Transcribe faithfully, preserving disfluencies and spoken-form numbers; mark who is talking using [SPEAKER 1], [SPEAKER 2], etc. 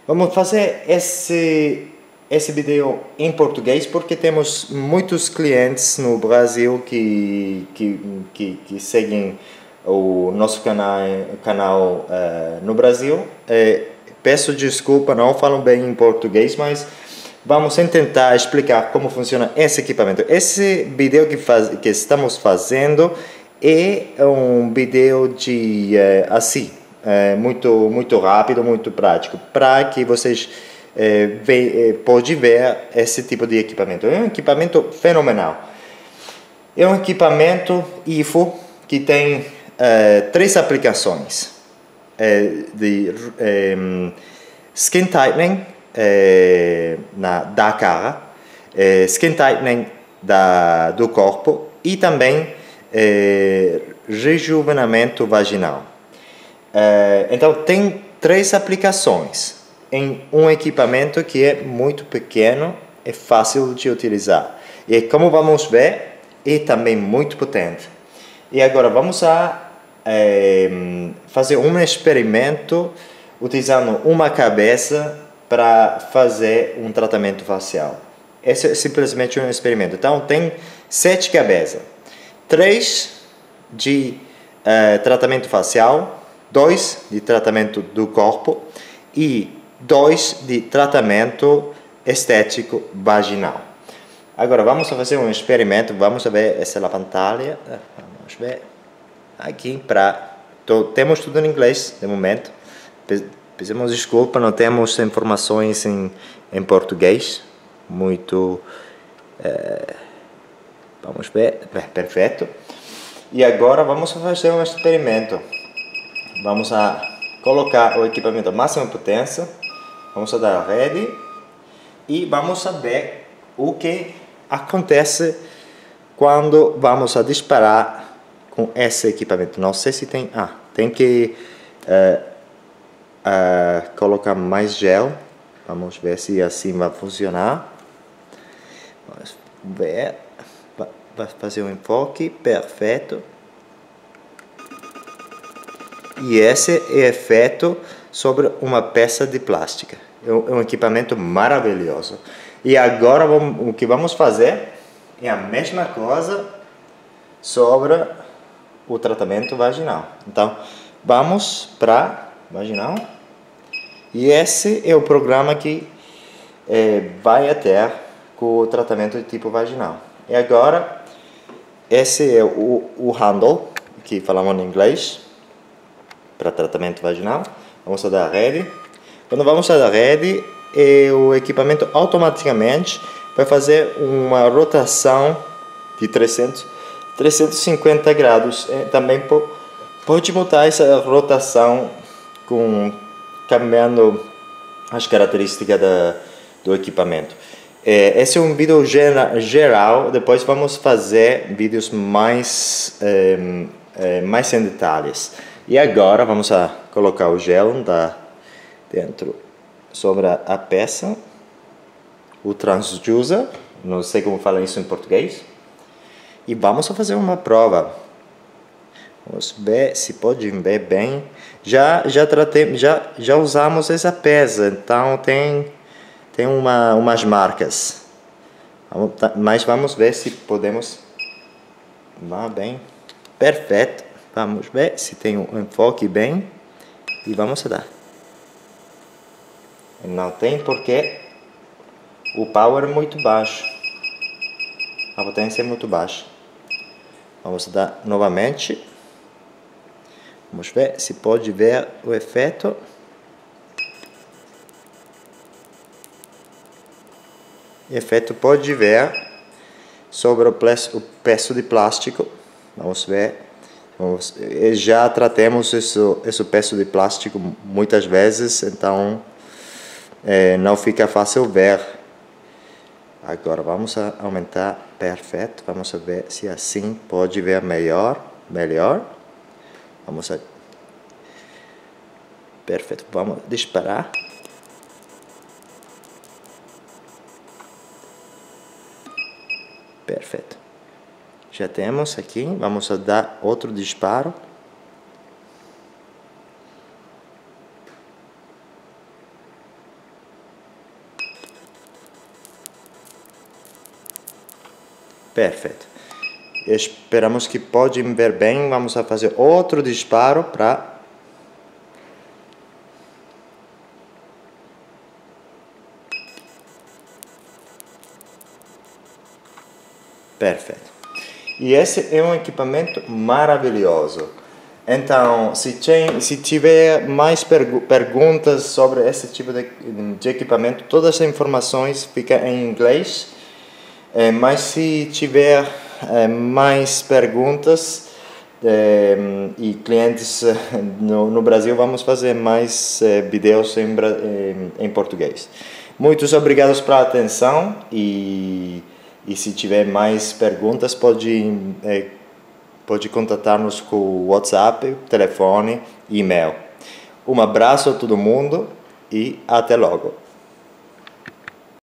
[SPEAKER 1] Vamos fazer esse, esse vídeo em português porque temos muitos clientes no Brasil que, que, que, que seguem o nosso canal, canal uh, no Brasil. Uh, peço desculpa, não falo bem em português, mas vamos tentar explicar como funciona esse equipamento. Esse vídeo que, faz, que estamos fazendo é um vídeo de uh, assim. É muito, muito rápido, muito prático, para que vocês é, ve, é, podem ver esse tipo de equipamento. É um equipamento fenomenal. É um equipamento I F O que tem é, três aplicações. É, de é, skin tightening é, na, da cara, é, skin tightening da, do corpo e também é, rejuvenescimento vaginal. Uh, então tem três aplicações em um equipamento que é muito pequeno e fácil de utilizar. E como vamos ver, é também muito potente. E agora vamos a eh, fazer um experimento utilizando uma cabeça para fazer um tratamento facial. Esse é simplesmente um experimento. Então tem sete cabeças, três de uh, tratamento facial, dois de tratamento do corpo e dois de tratamento estético vaginal. Agora vamos fazer um experimento, vamos ver essa é a pantalla, vamos ver aqui para temos tudo em inglês de momento. Pedimos desculpa, não temos informações em, em português, muito é, vamos ver, perfeito. E agora vamos fazer um experimento. Vamos a colocar o equipamento à máxima potência, vamos a dar ready e vamos a ver o que acontece quando vamos a disparar com esse equipamento. Não sei se tem, ah, tem que uh, uh, colocar mais gel, vamos ver se assim vai funcionar. Vamos ver, vai fazer um enfoque, perfeito. E esse é feito sobre uma peça de plástica. É um equipamento maravilhoso. E agora vamos, o que vamos fazer é a mesma coisa sobre o tratamento vaginal. Então, vamos para vaginal. E esse é o programa que é, vai ter com o tratamento de tipo vaginal. E agora, esse é o, o handle, que falamos em inglês, para tratamento vaginal. Vamos a dar ready. Quando vamos a dar ready, o equipamento automaticamente vai fazer uma rotação de trezentos, trezentos e cinquenta graus. Também pode mudar essa rotação com cambiando as características da, do equipamento. Esse é um vídeo geral. Depois vamos fazer vídeos mais eh, mais em detalhes. E agora vamos a colocar o gel da dentro sobre a peça, o transducer, não sei como falar isso em português, e vamos a fazer uma prova. Vamos ver se pode ver bem. Já já tratei, já já usamos essa peça, então tem tem uma umas marcas. Mas vamos ver se podemos. Vá bem, perfeito. Vamos ver se tem um enfoque bem e vamos dar. Não tem porque o power é muito baixo, a potência é muito baixa. Vamos dar novamente. Vamos ver se pode ver o efeito. O efeito pode ver sobre o peço de plástico. Vamos ver. Já tratamos esse, esse peço de plástico muitas vezes, então é, não fica fácil ver. Agora vamos a aumentar, perfeito. Vamos a ver se assim pode ver melhor, melhor. Vamos a, perfeito. Vamos disparar. Perfeito. Já temos aqui, vamos a dar outro disparo. Perfeito. Esperamos que pode ver bem. Vamos a fazer outro disparo para... Perfeito. E esse é um equipamento maravilhoso. Então, se, tem, se tiver mais pergu perguntas sobre esse tipo de, de equipamento, todas as informações ficam em inglês. É, mas se tiver é, mais perguntas é, e clientes no, no Brasil, vamos fazer mais é, vídeos em, em, em português. Muitos obrigados pela atenção e... E se tiver mais perguntas, pode, é, pode contatar-nos com o WhatsApp, telefone e e-mail. Um abraço a todo mundo e até logo.